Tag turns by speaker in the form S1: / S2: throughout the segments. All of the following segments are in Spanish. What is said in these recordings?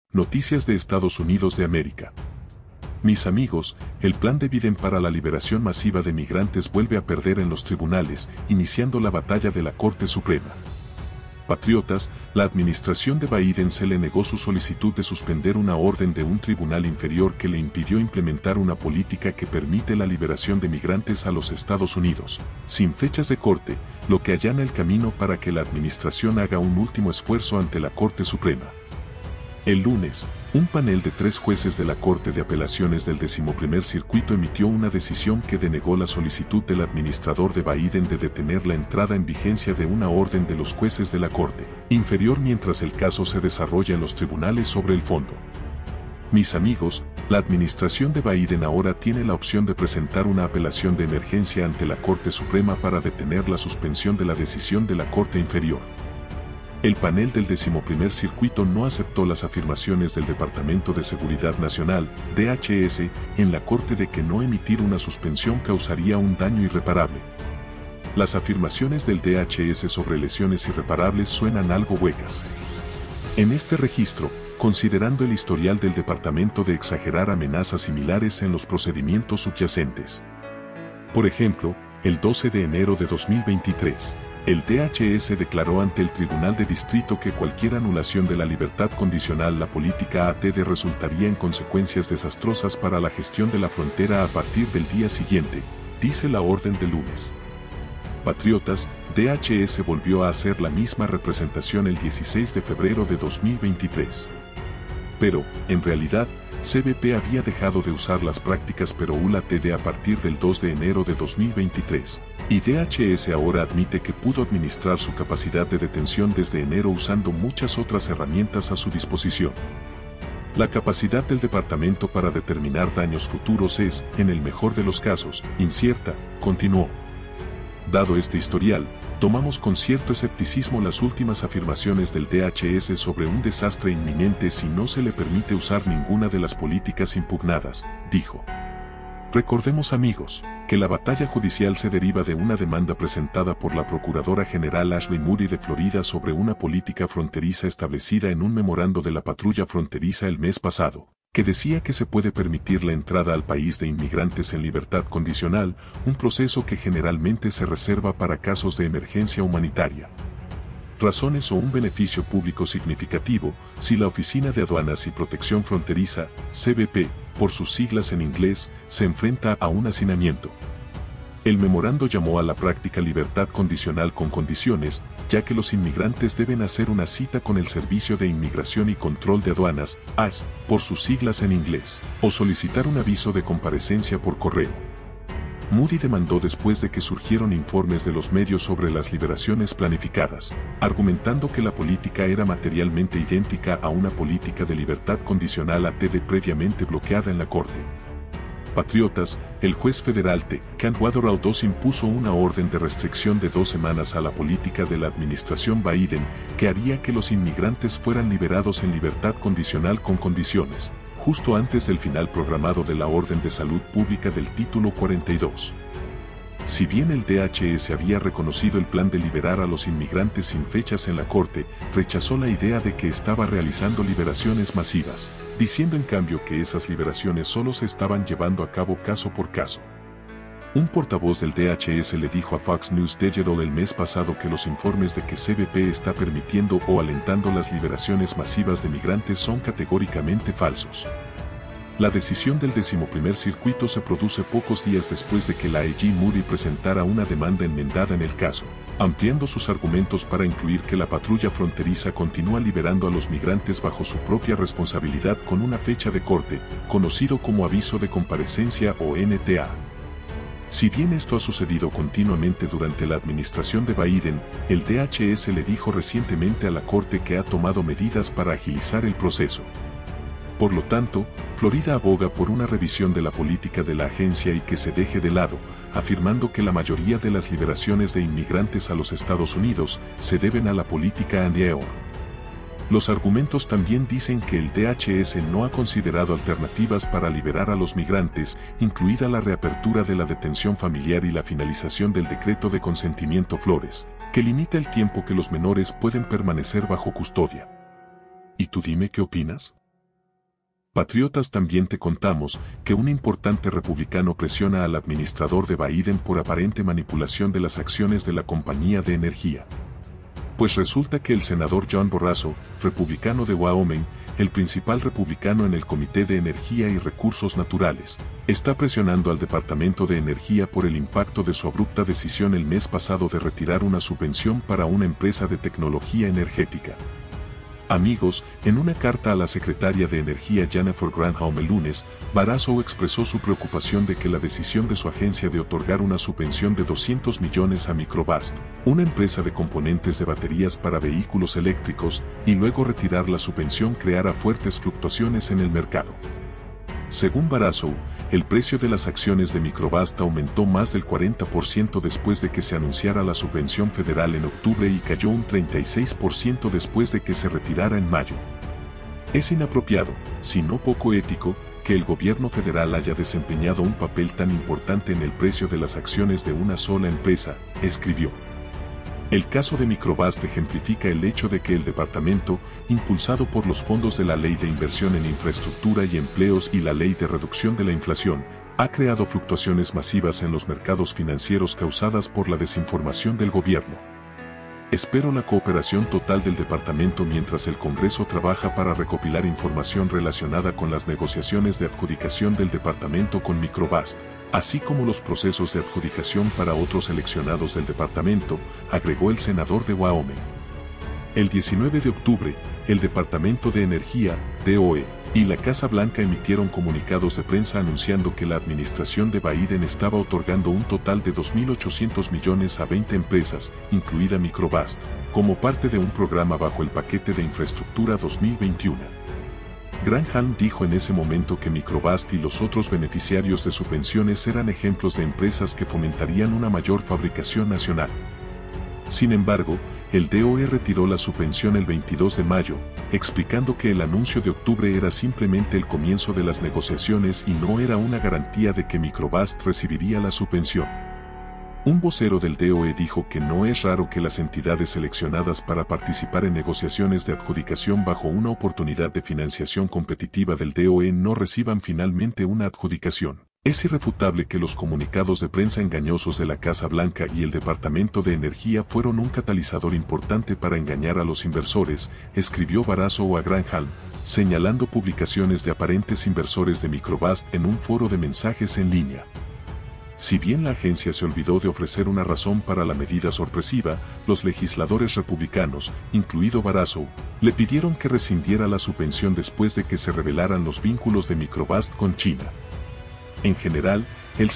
S1: Noticias de Estados Unidos de América. Mis amigos, el plan de Biden para la liberación masiva de migrantes vuelve a perder en los tribunales, iniciando la batalla de la Corte Suprema. Patriotas, la administración de Biden se le negó su solicitud de suspender una orden de un tribunal inferior que le impidió implementar una política que permite la liberación de migrantes a los Estados Unidos, sin fechas de corte, lo que allana el camino para que la administración haga un último esfuerzo ante la Corte Suprema. El lunes, un panel de 3 jueces de la Corte de Apelaciones del 11º Circuito emitió una decisión que denegó la solicitud del administrador de Biden de detener la entrada en vigencia de una orden de los jueces de la Corte inferior mientras el caso se desarrolla en los tribunales sobre el fondo. Mis amigos, la administración de Biden ahora tiene la opción de presentar una apelación de emergencia ante la Corte Suprema para detener la suspensión de la decisión de la Corte inferior. El panel del 11º Circuito no aceptó las afirmaciones del Departamento de Seguridad Nacional, DHS, en la Corte de que no emitir una suspensión causaría un daño irreparable. Las afirmaciones del DHS sobre lesiones irreparables suenan algo huecas. En este registro, considerando el historial del departamento de exagerar amenazas similares en los procedimientos subyacentes. Por ejemplo, el 12 de enero de 2023, el DHS declaró ante el Tribunal de Distrito que cualquier anulación de la libertad condicional la política ATD resultaría en consecuencias desastrosas para la gestión de la frontera a partir del día siguiente, dice la orden de lunes. Patriotas, DHS volvió a hacer la misma representación el 16 de febrero de 2023. Pero, en realidad, CBP había dejado de usar las prácticas PEROUL-ATD a partir del 2 de enero de 2023, y DHS ahora admite que pudo administrar su capacidad de detención desde enero usando muchas otras herramientas a su disposición. La capacidad del departamento para determinar daños futuros es, en el mejor de los casos, incierta, continuó. Dado este historial, tomamos con cierto escepticismo las últimas afirmaciones del DHS sobre un desastre inminente si no se le permite usar ninguna de las políticas impugnadas, dijo. Recordemos, amigos, que la batalla judicial se deriva de una demanda presentada por la Procuradora General Ashley Moody de Florida sobre una política fronteriza establecida en un memorando de la patrulla fronteriza el mes pasado, que decía que se puede permitir la entrada al país de inmigrantes en libertad condicional, un proceso que generalmente se reserva para casos de emergencia humanitaria. Razones o un beneficio público significativo, si la Oficina de Aduanas y Protección Fronteriza, CBP, por sus siglas en inglés, se enfrenta a un hacinamiento. El memorando llamó a la práctica libertad condicional con condiciones, ya que los inmigrantes deben hacer una cita con el Servicio de Inmigración y Control de Aduanas, AS, por sus siglas en inglés, o solicitar un aviso de comparecencia por correo. Moody demandó después de que surgieron informes de los medios sobre las liberaciones planificadas, argumentando que la política era materialmente idéntica a una política de libertad condicional ATD previamente bloqueada en la Corte. Patriotas, el juez federal T. Kent Waterall II impuso una orden de restricción de 2 semanas a la política de la administración Biden que haría que los inmigrantes fueran liberados en libertad condicional con condiciones, justo antes del final programado de la Orden de Salud Pública del Título 42. Si bien el DHS había reconocido el plan de liberar a los inmigrantes sin fechas en la Corte, rechazó la idea de que estaba realizando liberaciones masivas, diciendo en cambio que esas liberaciones solo se estaban llevando a cabo caso por caso. Un portavoz del DHS le dijo a Fox News Digital el mes pasado que los informes de que CBP está permitiendo o alentando las liberaciones masivas de migrantes son categóricamente falsos. La decisión del 11º Circuito se produce pocos días después de que la AG Moody presentara una demanda enmendada en el caso, ampliando sus argumentos para incluir que la patrulla fronteriza continúa liberando a los migrantes bajo su propia responsabilidad con una fecha de corte, conocido como aviso de comparecencia o NTA. Si bien esto ha sucedido continuamente durante la administración de Biden, el DHS le dijo recientemente a la Corte que ha tomado medidas para agilizar el proceso. Por lo tanto, Florida aboga por una revisión de la política de la agencia y que se deje de lado, afirmando que la mayoría de las liberaciones de inmigrantes a los Estados Unidos se deben a la política anti-EOR. Los argumentos también dicen que el DHS no ha considerado alternativas para liberar a los migrantes, incluida la reapertura de la detención familiar y la finalización del decreto de consentimiento Flores, que limita el tiempo que los menores pueden permanecer bajo custodia. ¿Y tú dime qué opinas? Patriotas, también te contamos que un importante republicano presiona al administrador de Biden por aparente manipulación de las acciones de la compañía de energía. Pues resulta que el senador John Barrasso, republicano de Wyoming, el principal republicano en el Comité de Energía y Recursos Naturales, está presionando al Departamento de Energía por el impacto de su abrupta decisión el mes pasado de retirar una subvención para una empresa de tecnología energética. Amigos, en una carta a la secretaria de Energía Jennifer Granholm el lunes, Barrasso expresó su preocupación de que la decisión de su agencia de otorgar una subvención de $200 millones a Microvast, una empresa de componentes de baterías para vehículos eléctricos, y luego retirar la subvención creara fuertes fluctuaciones en el mercado. Según Barrasso, el precio de las acciones de Microvast aumentó más del 40% después de que se anunciara la subvención federal en octubre y cayó un 36% después de que se retirara en mayo. Es inapropiado, si no poco ético, que el gobierno federal haya desempeñado un papel tan importante en el precio de las acciones de una sola empresa, escribió. El caso de Microvast ejemplifica el hecho de que el departamento, impulsado por los fondos de la Ley de Inversión en Infraestructura y Empleos y la Ley de Reducción de la Inflación, ha creado fluctuaciones masivas en los mercados financieros causadas por la desinformación del gobierno. Espero la cooperación total del departamento mientras el Congreso trabaja para recopilar información relacionada con las negociaciones de adjudicación del departamento con Microvast, así como los procesos de adjudicación para otros seleccionados del departamento, agregó el senador de Wyoming. El 19 de octubre, el Departamento de Energía, DOE, y la Casa Blanca emitieron comunicados de prensa anunciando que la administración de Biden estaba otorgando un total de $2.800 millones a 20 empresas, incluida Microvast, como parte de un programa bajo el paquete de infraestructura 2021. Granholm dijo en ese momento que Microvast y los otros beneficiarios de subvenciones eran ejemplos de empresas que fomentarían una mayor fabricación nacional. Sin embargo, el DOE retiró la subvención el 22 de mayo, explicando que el anuncio de octubre era simplemente el comienzo de las negociaciones y no era una garantía de que Microvast recibiría la subvención. Un vocero del DOE dijo que no es raro que las entidades seleccionadas para participar en negociaciones de adjudicación bajo una oportunidad de financiación competitiva del DOE no reciban finalmente una adjudicación. Es irrefutable que los comunicados de prensa engañosos de la Casa Blanca y el Departamento de Energía fueron un catalizador importante para engañar a los inversores, escribió Barrasso a Granholm, señalando publicaciones de aparentes inversores de Microvast en un foro de mensajes en línea. Si bien la agencia se olvidó de ofrecer una razón para la medida sorpresiva, los legisladores republicanos, incluido Barrasso, le pidieron que rescindiera la subvención después de que se revelaran los vínculos de Microvast con China. En general, el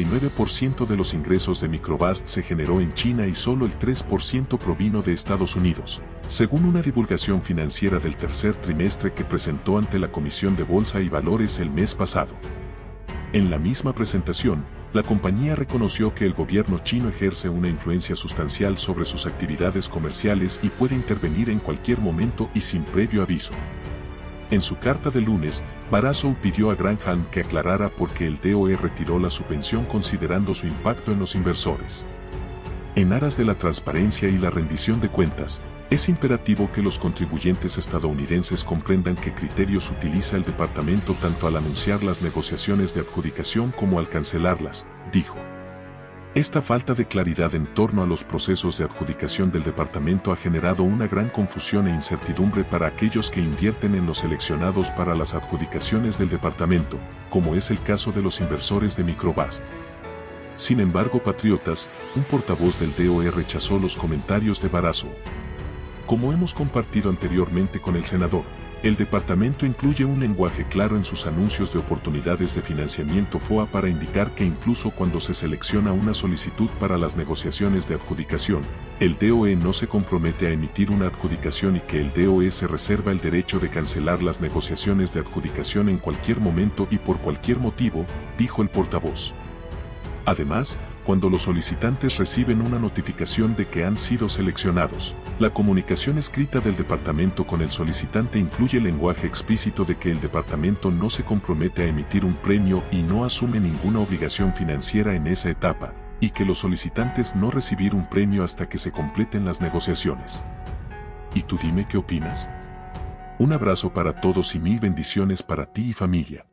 S1: 69% de los ingresos de Microvast se generó en China y solo el 3% provino de Estados Unidos, según una divulgación financiera del tercer trimestre que presentó ante la Comisión de Bolsa y Valores el mes pasado. En la misma presentación, la compañía reconoció que el gobierno chino ejerce una influencia sustancial sobre sus actividades comerciales y puede intervenir en cualquier momento y sin previo aviso. En su carta de lunes, Barrasso pidió a Granholm que aclarara por qué el DOE retiró la subvención considerando su impacto en los inversores. En aras de la transparencia y la rendición de cuentas, es imperativo que los contribuyentes estadounidenses comprendan qué criterios utiliza el departamento tanto al anunciar las negociaciones de adjudicación como al cancelarlas, dijo. Esta falta de claridad en torno a los procesos de adjudicación del departamento ha generado una gran confusión e incertidumbre para aquellos que invierten en los seleccionados para las adjudicaciones del departamento, como es el caso de los inversores de Microvast. Sin embargo, patriotas, un portavoz del DOE rechazó los comentarios de Barrasso. Como hemos compartido anteriormente con el senador, el departamento incluye un lenguaje claro en sus anuncios de oportunidades de financiamiento FOA para indicar que incluso cuando se selecciona una solicitud para las negociaciones de adjudicación, el DOE no se compromete a emitir una adjudicación y que el DOE se reserva el derecho de cancelar las negociaciones de adjudicación en cualquier momento y por cualquier motivo, dijo el portavoz. Además, cuando los solicitantes reciben una notificación de que han sido seleccionados, la comunicación escrita del departamento con el solicitante incluye lenguaje explícito de que el departamento no se compromete a emitir un premio y no asume ninguna obligación financiera en esa etapa, y que los solicitantes no recibir un premio hasta que se completen las negociaciones. ¿Y tú dime qué opinas? Un abrazo para todos y mil bendiciones para ti y familia.